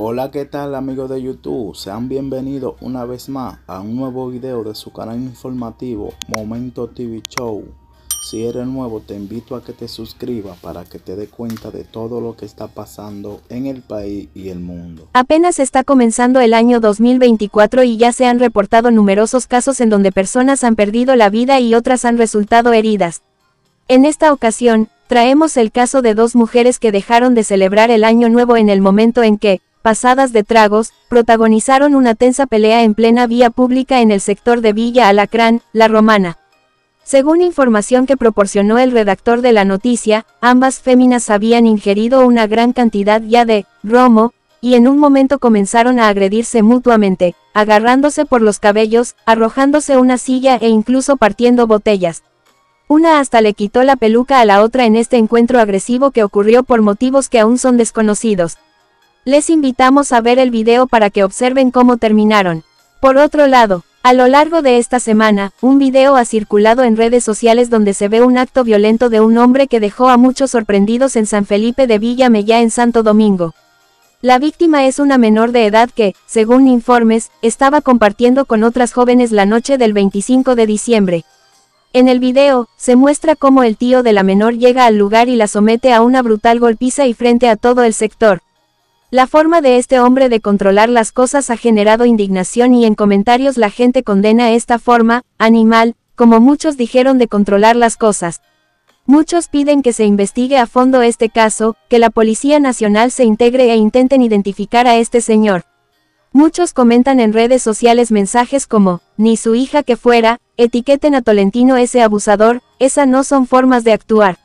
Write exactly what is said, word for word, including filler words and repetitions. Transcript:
Hola, ¿qué tal amigos de YouTube? Sean bienvenidos una vez más a un nuevo video de su canal informativo Momento T V Show. Si eres nuevo, te invito a que te suscribas para que te des cuenta de todo lo que está pasando en el país y el mundo. Apenas está comenzando el año dos mil veinticuatro y ya se han reportado numerosos casos en donde personas han perdido la vida y otras han resultado heridas. En esta ocasión, traemos el caso de dos mujeres que dejaron de celebrar el año nuevo en el momento en que, pasadas de tragos, protagonizaron una tensa pelea en plena vía pública en el sector de Villa Alacrán, La Romana. Según información que proporcionó el redactor de la noticia, ambas féminas habían ingerido una gran cantidad ya de romo, y en un momento comenzaron a agredirse mutuamente, agarrándose por los cabellos, arrojándose una silla e incluso partiendo botellas. Una hasta le quitó la peluca a la otra en este encuentro agresivo que ocurrió por motivos que aún son desconocidos. Les invitamos a ver el video para que observen cómo terminaron. Por otro lado, a lo largo de esta semana, un video ha circulado en redes sociales donde se ve un acto violento de un hombre que dejó a muchos sorprendidos en San Felipe de Villa Mella en Santo Domingo. La víctima es una menor de edad que, según informes, estaba compartiendo con otras jóvenes la noche del veinticinco de diciembre. En el video, se muestra cómo el tío de la menor llega al lugar y la somete a una brutal golpiza y frente a todo el sector. La forma de este hombre de controlar las cosas ha generado indignación y en comentarios la gente condena esta forma, animal, como muchos dijeron de controlar las cosas. Muchos piden que se investigue a fondo este caso, que la Policía Nacional se integre e intenten identificar a este señor. Muchos comentan en redes sociales mensajes como, ni su hija que fuera, etiqueten a Tolentino ese abusador, esas no son formas de actuar.